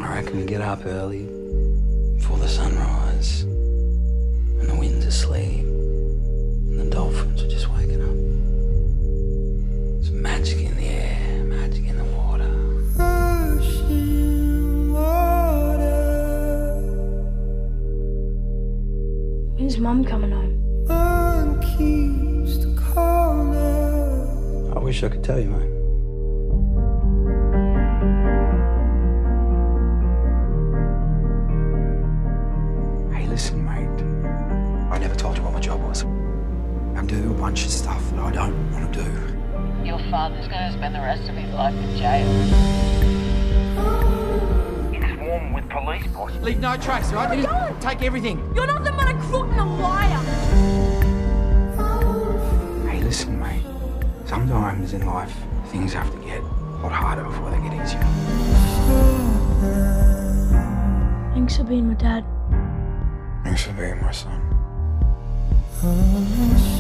I reckon we get up early, before the sunrise, and the wind's asleep, and the dolphins are just waking up. There's magic in the air, magic in the water. When's Mum coming home? I wish I could tell you, mate. Hey, listen, mate. I never told you what my job was. I do a bunch of stuff that I don't want to do. Your father's going to spend the rest of his life in jail. It's warm with police, boss. Leave no trace, right? Don't! Take everything. You're nothing but a crook and a liar! Hey, listen, mate. Sometimes in life, things have to get a lot harder before they get easier. Thanks for being my dad. Thanks for being my son.